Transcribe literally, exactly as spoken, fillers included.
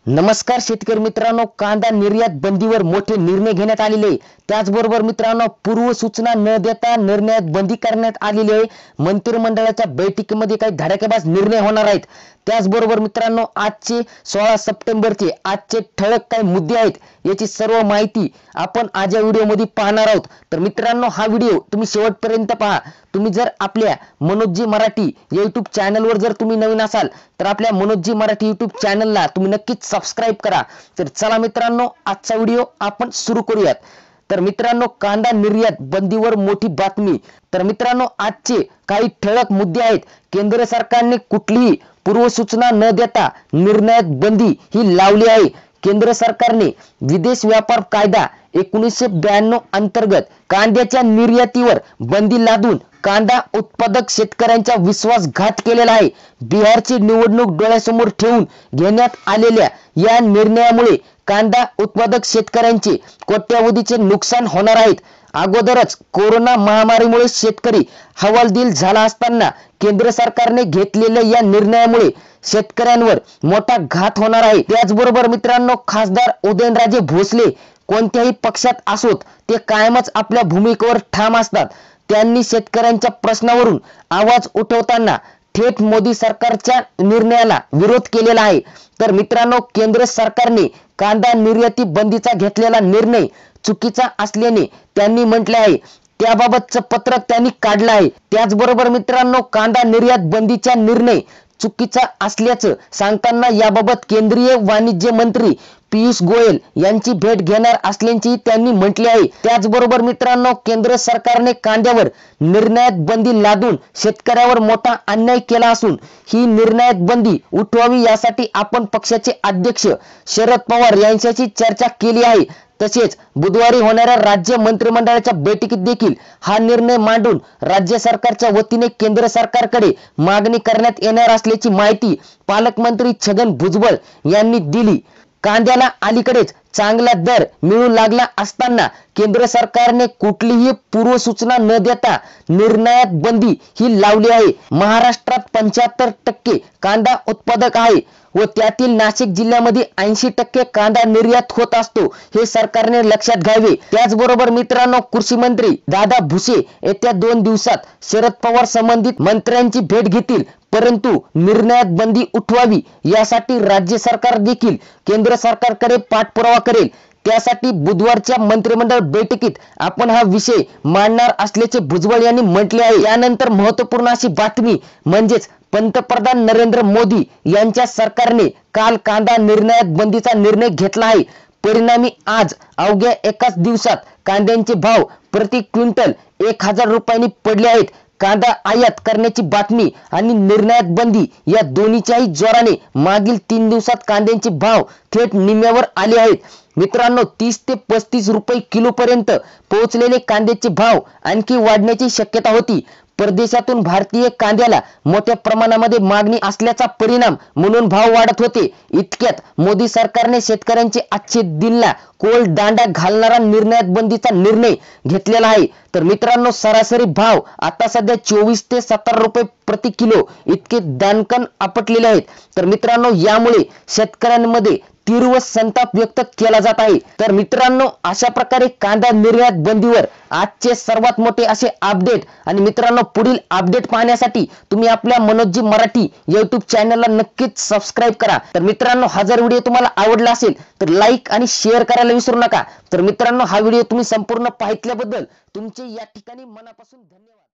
नमस्कार शेतकरी मित्रांनो, कांदा निर्यात बंदीवर मोठे निर्णय घेण्यात आलेले. त्याचबरोबर मित्रांनो, पूर्व सूचना न देता निर्णयात बंदी करण्यात आलेली आहे. मंत्रिमंडळाच्या बैठकीमध्ये काही धडाकेबाज निर्णय होणार आहेत. त्याचबरोबर मित्रांनो, आजचे सोळा सप्टेंबरचे आजचे ठळक काही मुद्दे आहेत, याची सर्व माहिती आपण आज या व्हिडिओमध्ये पाहणार आहोत. तर मित्रांनो, हा व्हिडिओ तुम्ही शेवटपर्यंत पहा. तुम्ही जर आपल्या मनोजी मराठी यूट्यूब चॅनलवर जर तुम्ही नवीन असाल तर आपल्या मनोजी मराठी यूट्यूब चॅनलला तुम्ही नक्कीच सबस्क्राइब करा. तर चला मित्रांनो, आजचा व्हिडिओ आपण सुरू करूयात. तर मित्रांनो, कांदा निर्यात बंदीवर मोठी बातमी. तर मित्रांनो, आजचे काही ठळक मुद्दे आहेत. केंद्र सरकारने कुठलीही पूर्वसूचना न देता निर्णयात बंदी ही लावली आहे. केंद्र सरकारने विदेश व्यापार कायदा एकोणीसशे ब्याण्णव अंतर्गत कांद्याच्या निर्यातीवर बंदी लादून कांदा उत्पादक शेतकऱ्यांचा विश्वासघात केलेला आहे. बिहारची निवडणूक डोळ्यासमोर ठेवून घेण्यात आलेल्या या निर्णयामुळे कांदा उत्पादक शेतकऱ्यांचे कोट्यावधीचे नुकसान होणार आहेत. अगोदरच कोरोना महामारीमुळे शेतकरी हवालदिल झाला असताना केंद्र सरकारने घेतलेल्या या निर्णयामुळे शेतकऱ्यांवर मोठा घात होणार आहे. त्याचबरोबर मित्रांनो, खासदार उदयनराजे भोसले कोणत्याही पक्षात असोत, ते कायमच आपल्या भूमिकेवर ठाम असतात. त्यांनी शेतकऱ्यांच्या प्रश्नावरून आवाज उठवताना थेट मोदी सरकारच्या निर्णयाला विरोध केलेला आहे. तर मित्रांनो, केंद्र सरकारने कांदा निर्याती बंदीचा घेतलेला निर्णय चुकीचा असल्याने त्यांनी म्हटले आहे. त्याबाबतचं पत्रक त्यांनी काढलं आहे. त्याचबरोबर मित्रांनो, कांदा निर्यात बंदीचा निर्णय चुकीचा असल्याचं सांगताना याबाबत केंद्रीय वाणिज्य मंत्री पियुष गोयल यांची भेट घेणार असल्याची त्यांनी म्हटले आहे. त्याचबरोबर मित्रांनो, केंद्र सरकारने कांद्यावर निर्णयात बंदी लादून शेतकऱ्यावर मोठा अन्याय केला असून ही निर्णयात बंदी उठवावी यासाठी आपण पक्षाचे अध्यक्ष शरद पवार यांच्याशी चर्चा केली आहे. तसेच बुधवारी होणाऱ्या राज्य मंत्रिमंडळाच्या बैठकीत देखील हा निर्णय मांडून राज्य सरकारच्या वतीने केंद्र सरकारकडे मागणी करण्यात येणार असल्याची माहिती पालकमंत्री छगन भुजबळ यांनी दिली. कांद्याला अलीकडेच चांगला दर मिळू लागला असताना केंद्र सरकारने कुठलीही पूर्वसूचना न देता निर्णयात बंदी ही लावली आहे. महाराष्ट्रात पंच्याहत्तर टक्के कांदा उत्पादक आहे व त्यातील नाशिक जिल्ह्यामध्ये ऐंशी टक्के कांदा निर्यात होत असतो, हे सरकारने लक्षात घ्यावे. त्याचबरोबर मित्रांनो, कृषी मंत्री दादा भुसे येत्या दोन दिवसात शरद पवार संबंधित मंत्र्यांची भेट घेतील. परंतु निर्णयात बंदी उठवावी यासाठी राज्य सरकार देखील केंद्र सरकारकडे पाठपुरावा करेल. त्यासाठी बुधवारच्या मंत्रिमंडळ बैठकीत आपण हा विषय मांडणार असल्याचे भुजबळ यांनी म्हटले आहे. यानंतर महत्त्वपूर्ण अशी बातमी म्हणजेच पंतप्रधान नरेंद्र मोदी यांच्या सरकारने काल कांदा निर्णयात बंदीचा निर्णय घेतला आहे. परिणामी आज अवघ्या एकाच दिवसात कांद्यांचे भाव प्रति क्विंटल एक हजार रुपयांनी पडले आहेत. कांदा आयात करण्याची बातमी आणि निर्णयात बंदी या दोन्हीच्याही जोराने मागील तीन दिवसात कांद्यांचे भाव थेट निम्म्यावर आले आहेत. मित्रांनो, तीस ते पस्तीस रुपये किलो पर्यंत पोहोचलेले कांद्याचे भाव आणखी वाढण्याची शक्यता होती. परदेशातून भारतीय कांद्याला मोठ्या प्रमाणामध्ये मागणी असल्याचा परिणाम म्हणून भाव वाढत होते. इतक्यात मोदी सरकारने शेतकऱ्यांचे आजचे दिनला कोल दांडा घालणारा निर्णयात बंदीचा निर्णय घेतलेला आहे. तर मित्रांनो, सरासरी भाव आता सध्या चोवीस ते सतरा रुपये प्रति किलो इतके दाणकन आपटलेले आहेत. तर मित्रांनो, यामुळे शेतकऱ्यांमध्ये तीव्र संताप व्यक्त केला जात आहे. तर मित्रांनो, अशा प्रकारे कांदा निर्यात बंदीवर आजचे सर्वात मोठे असे अपडेट. आणि मित्रांनो, पुढील अपडेट पाहण्यासाठी तुम्ही आपल्या मनोजी मराठी यूट्यूब चॅनलला नक्कीच सबस्क्राइब करा. तर मित्रांनो, हा जर व्हिडिओ तुम्हाला आवडला असेल तर लाईक आणि शेअर करायला विसरू नका. तर मित्रांनो, हा व्हिडिओ तुम्ही संपूर्ण पाहिल्याबद्दल तुमचे या ठिकाणी मनापासून धन्यवाद.